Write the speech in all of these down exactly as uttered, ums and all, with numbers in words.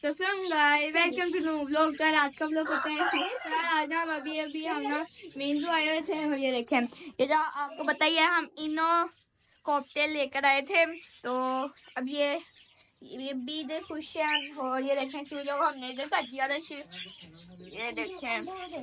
तो welcome to new vlog. कल आज का व्लॉग होता है यार। आज हम अभी अभी हम ना मेन आए हुए थे और ये देखें, ये जो आपको बताइए हम इनो कॉकटेल लेकर आए थे। तो अब ये ये भी इधर खुश हैं और ये देखें चूल्हों को हमने इधर कर दिया था। ये देखें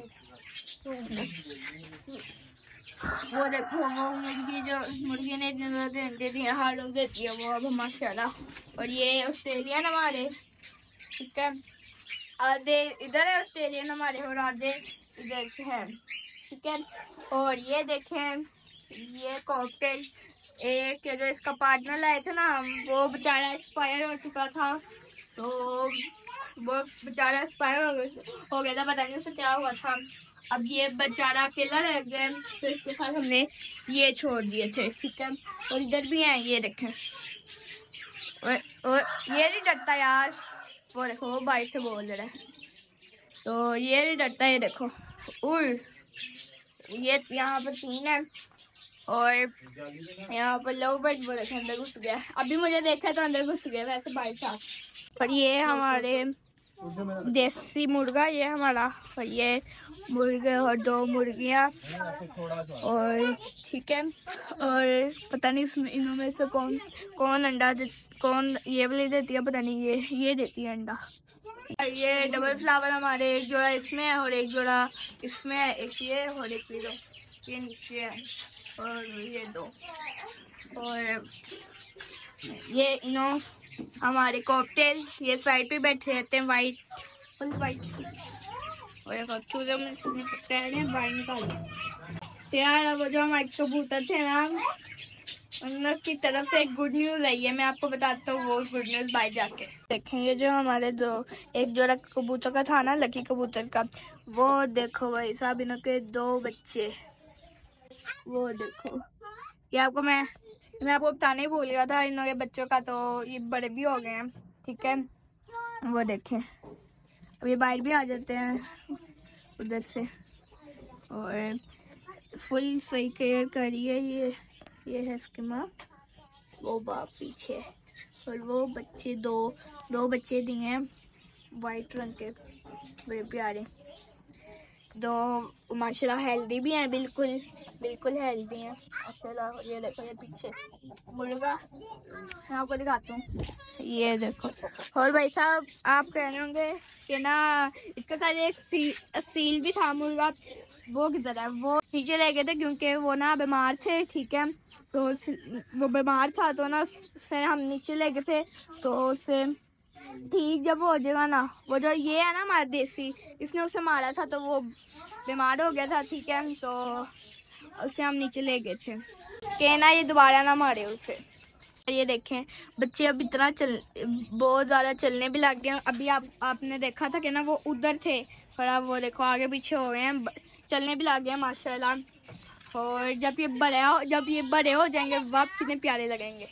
वो देखो वो मुर्गी जो मुर्गी ने इतने ज्यादा अंडे दिए हर रोज देती है वो अब माशाल्लाह। और ये ऑस्ट्रेलियन हमारे, ठीक है, आधे इधर है ऑस्ट्रेलियन हमारे और आधे इधर से है, ठीक है। और ये देखें ये कॉकटेल एक जो इसका पार्टनर लाए थे ना हम, वो बेचारा एक्सपायर हो चुका था। तो वो बेचारा एक्सपायर हो गया हो गया था, पता नहीं उसे क्या हुआ था। अब ये बेचारा अकेला रह गया, तो इसके साथ हमने ये छोड़ दिए थे, ठीक है। और इधर भी हैं ये देखें, और, और ये नहीं डरता यार, वो देखो वो बाइक से बोल रहा है, तो ये नहीं डरता। ये देखो उल ये यहाँ पर तीन है और यहाँ पर लो बट वो देखे अंदर घुस गया। अभी मुझे देखा तो अंदर घुस गया, वैसे बाइक था। और ये हमारे देसी मुर्गा ये हमारा, और ये मुर्गे और दो मुर्गियाँ और ठीक है। और पता नहीं इसमें इनों में से कौन कौन अंडा कौन ये वाली देती है, पता नहीं ये ये देती है अंडा। ये डबल फ्लावर हमारे एक जोड़ा इसमें है और एक जोड़ा इसमें है, एक ये और एक ये दो ये नीचे है और ये दो। और ये इनो हमारे कॉकटेल ये साइड पे बैठे रहते हैं, वाइट फुल वाइट। और चूल्हे में बाहर निकाल यार। वो जो हमारे कबूतर थे ना उन की तरफ से एक गुड न्यूज आई है, मैं आपको बताता हूँ वो गुड न्यूज बाहर जाके। देखें ये जो हमारे दो एक जोड़ा कबूतर का था ना, लकी कबूतर का, वो देखो भाई साहब इनके दो बच्चे, वो देखो। ये आपको मैं मैं आपको बताने ही भूल गया था इन लोगों के बच्चों का, तो ये बड़े भी हो गए हैं, ठीक है। वो देखें अब ये बाहर भी आ जाते हैं उधर से और फुल सही केयर करिए। ये ये है इसकी माँ, वो बाप पीछे, और वो बच्चे दो दो बच्चे दिए हैं वाइट रंग के, बड़े प्यारे दो, माशाल्लाह हेल्दी भी हैं, बिल्कुल बिल्कुल हेल्दी हैं माशाल्लाह। ये देखो ये पीछे मुर्गा मैं आपको दिखाता हूँ, ये देखो। और भाई साहब आप कह रहे होंगे कि ना इसके साथ एक सी, सील भी था मुर्गा, वो किधर है? वो नीचे ले गए थे क्योंकि वो ना बीमार थे, ठीक है। तो वो बीमार था तो ना उससे हम नीचे ले गए थे, तो उससे ठीक जब वो हो जाएगा ना, वो जो ये है ना हमारा देसी, इसने उसे मारा था तो वो बीमार हो गया था, ठीक है। तो उसे हम नीचे ले गए थे कि ना ये दोबारा ना मारे उसे। ये देखें बच्चे अब इतना चल बहुत ज़्यादा चलने भी लग गए। अभी आप आपने देखा था कि ना वो उधर थे, पर अब वो देखो आगे पीछे हो गए हैं, चलने भी लग गए हैं माशाल्लाह। और जब ये बड़े जब ये बड़े हो जाएंगे वक्त कितने प्यारे लगेंगे।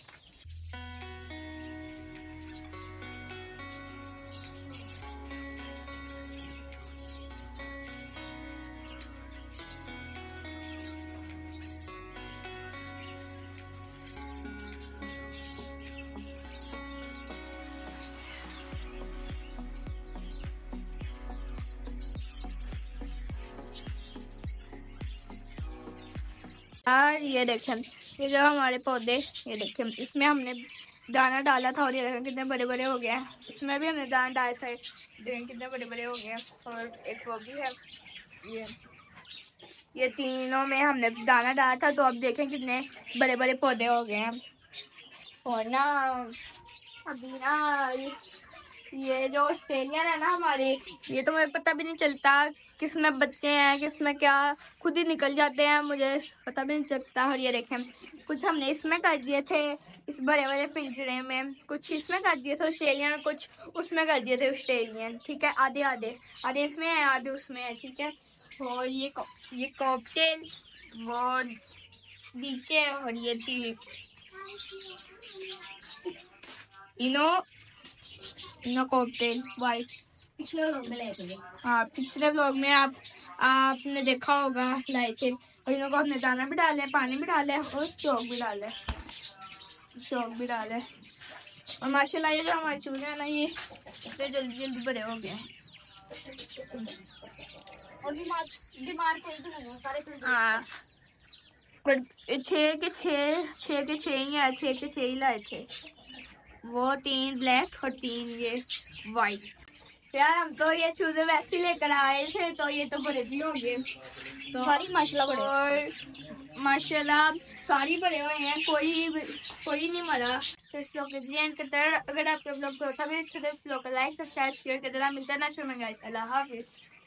यार ये देखें ये जो हमारे पौधे, ये देखें इसमें हमने दाना डाला था और ये देखें कितने बड़े बड़े हो गए हैं। इसमें भी हमने दाना डाला था, देखें कितने बड़े बड़े हो गए हैं। और एक वो भी है, ये ये तीनों में हमने दाना डाला था, तो अब देखें कितने बड़े बड़े पौधे हो गए हैं। और ना अभी ना ये जो ऑस्ट्रेलियन है ना हमारे, ये तो मुझे पता भी नहीं चलता किसमें बच्चे हैं किसमें क्या, खुद ही निकल जाते हैं, मुझे पता भी नहीं चलता। और ये देखें कुछ हमने इसमें कर दिए थे इस बड़े बड़े पिंजरे में, कुछ इसमें कर दिए थे ऑस्ट्रेलियन, कुछ उसमें कर दिए थे ऑस्ट्रेलियन, ठीक है। आधे आधे आधे इसमें है आधे उसमें है, ठीक है। और ये ये कॉकटेल वो नीचे, और ये थी इनो इनो कॉकटेल वाइट। पिछले व्लॉग में लाए थे, हाँ पिछले व्लॉग में आप आपने देखा होगा लाए थे। और इनको हमने दाना भी डाले, पानी भी डाले और चौक भी डाले चौक भी डाले और माशाल्लाह ये जो हमारे चूजे हैं ना ये तो जल्दी जल्दी बड़े हो गए हैं और बीमार बीमार कोई भी नहीं है सारे। हाँ पर छः के छः छः के छः ही है, छः के छः ही लाए थे वो, तीन ब्लैक और तीन ये वाइट। यार हम तो ये चूजे वैसे लेकर आए थे तो ये तो बड़े भी होंगे तो सारी माशाल्लाह बड़े और माशाल्लाह सारी बड़े हुए हैं, कोई कोई नहीं मरा। तो इसके ऊपर एंड करता है। अगर आपके ब्लॉग को अच्छा भी इसके ब्लॉग को लाइक सब्सक्राइब शेयर कर देना। मिलता है नेक्स्ट में गाइस, अल्लाह हाफिज़।